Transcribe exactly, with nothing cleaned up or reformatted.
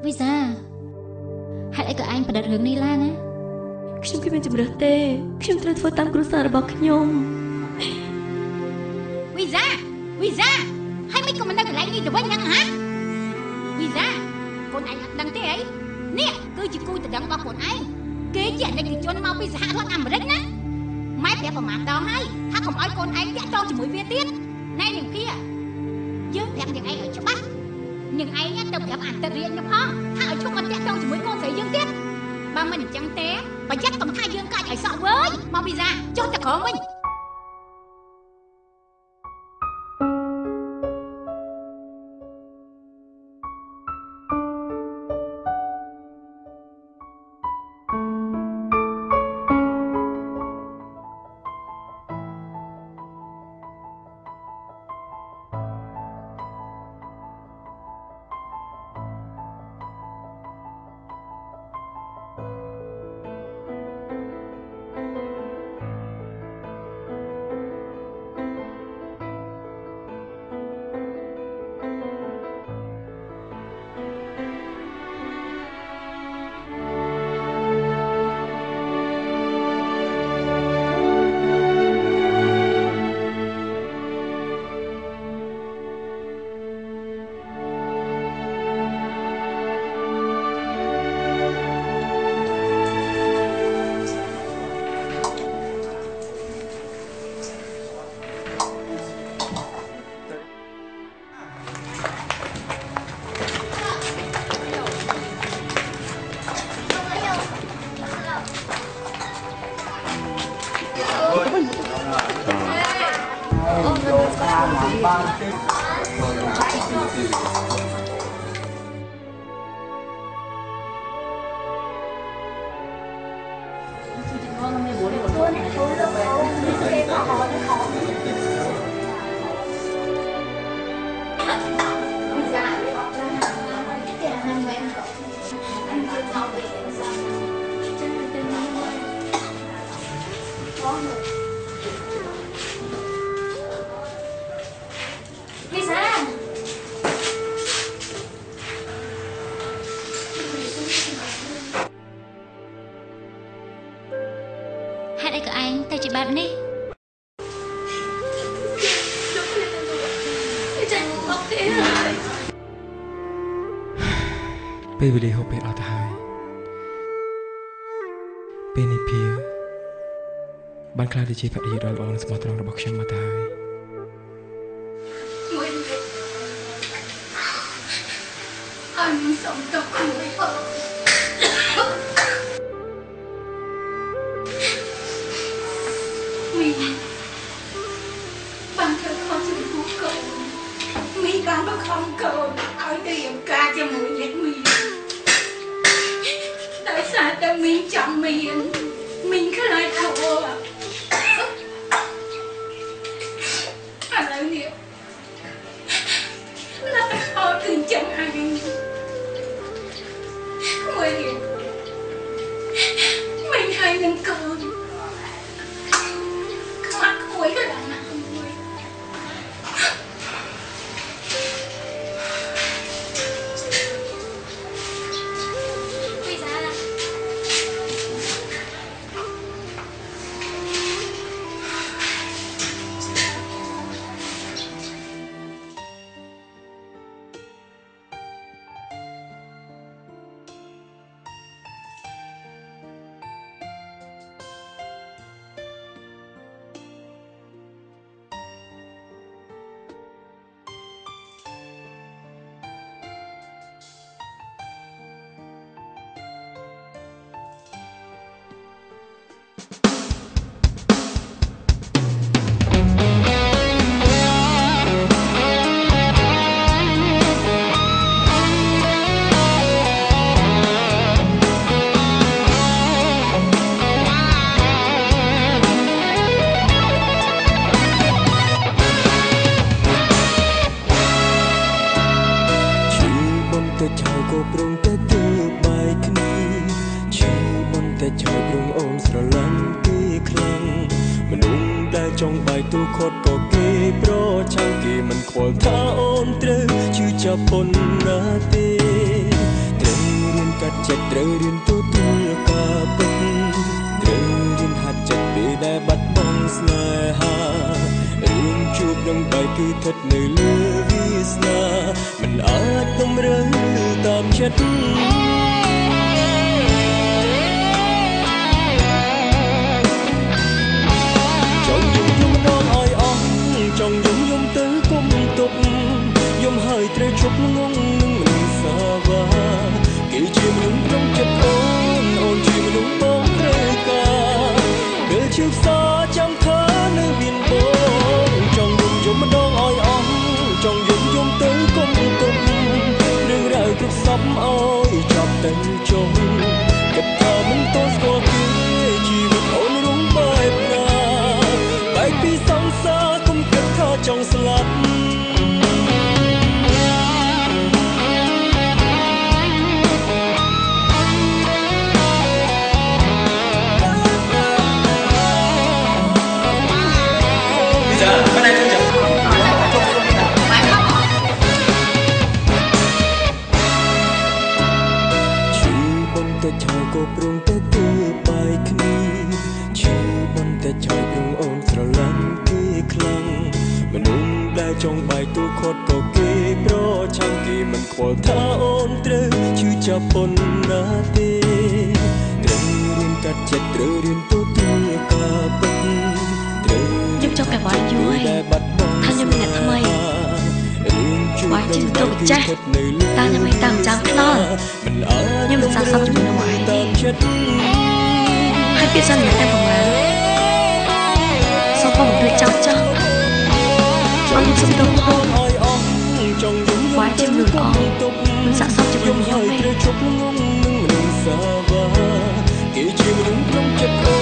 vì sao hãy lại cỡ anh phải đặt hướng đi la nè ខ្ញុំគ្មានជំរឿទេខ្ញុំត្រូវធ្វើតាមគ្រួសាររបស់ខ្ញុំវីសាវីសាហើយមិនក៏មិនដឹងកន្លែងនេះទៅវិញហ្នឹងហ៎វីសាកូនឯងអត់ដឹងទេអីនេះគឺជាគូតដឹងរបស់កូនឯងគេជាអនិច្ចជនមកពីសហរដ្ឋអាមេរិកណាម៉ែប្រាប់ប្រមាណដងហើយថាកុំឲ្យកូនឯងតាក់ទងជាមួយវាទៀតណែនាងkiaយើងប្រាប់នាងឯងឲ្យច្បាស់នាងឯងទៅប្រាប់អន្តរជាតិខ្ញុំផងថាឲ្យឈប់មកតាក់ទងជាមួយកូនស្រីយើងទៀតបើមិនអញ្ចឹងទេប្រយ័ត្នកុំថាយើងកាច់ឲ្យសក់វើយមកវីសាចុះទៅក្រោមវិញពេលវេលាហូបពេលអត់ទៅហើយពេលនេះភាបានខ្លាចទៅជាភរិយាដ៏ល្អនិងស្មោះត្រង់របស់ខ្ញុំមកទៅហើយអញសុំតោះខ្លួនផងមីបានធ្វើខុសចំពោះកូនមីបានបខំកូនឲ្យទៅរៀបការជាមួយអ្នកមីដោយសារតែមីចង់មានមីខ្លាចធัวឥឡូវនេះណាស់អត់គឺចឹងហើយមួយនេះមីហើយនឹងកូនខ្មាក់ខ្មួយក៏ដល់ណាស់មួយចង់បាយទូខត់ក៏គេប្រចាំគេមិនខ្វល់ថាអូនត្រូវជឿចាប់ប៉ុណ្ណាទេត្រឹមកាត់ចិត្តត្រូវរៀនទទួលការពិតត្រូវរៀនហាត់ចិត្តពេលដែលបាត់បង់ស្នេហារឿងជួបនឹងបែកគឺស្ថិតនៅលើវាសនាមិនអាចតម្រូវតាមចិត្តចង់យំយំម្ដងឲ្យអស់ចង់យំយំទៅគុំទុកយំហើយត្រូវជប់ងងនឹងមិនសាវាគេជាមនុស្សក្នុងចិត្តអូនអូនជាមនុស្សបងត្រូវការពេលជឿផ្សាចាំថានៅមានបងចង់យំយំម្ដងឲ្យអស់ចង់យំយំទៅគុំទុករឿងរ៉ាវគ្រប់សពឲ្យចប់ទៅចុងគិតថាមិនតស្គាល់គេជីវិតអូនរងបែបណាបែកពីសង្សារគុំគិតថាចង់ស្លាប់ក៏ព្រមទៅទៅបាយគ្នាឈឺមិនតែចោលព្រមអូនស្រឡាញ់គេខ្លាំងមនុស្សដែលចង់បាយទូខត់ក៏គេប្រឆាំងគេមិនខ្វល់ថាអូនត្រូវឈឺចាប់ប៉ុណ្ណាទេត្រូវរៀនកាត់ចិត្តត្រូវរៀនទទួលការពិតត្រូវខ្ញុំចង់កែបាត់យូរហើយថាខ្ញុំមានអ្នកថ្មីបាយជឿទៅចាស់តាខ្ញុំមិនតាមចាំខ្នល់ខ្ញុំមិនសាកសមជាមួយនឹងឯងទេហើយពាក្យសន្យាតែប្រហែលសូមបងមិនတွေ့ចោលចោលអត់ខ្ញុំសុំទោសបងបាយជឿនឹងអស់មិនសាកសមជាមួយខ្ញុំទេគេជាមនុស្សក្នុងចិត្ត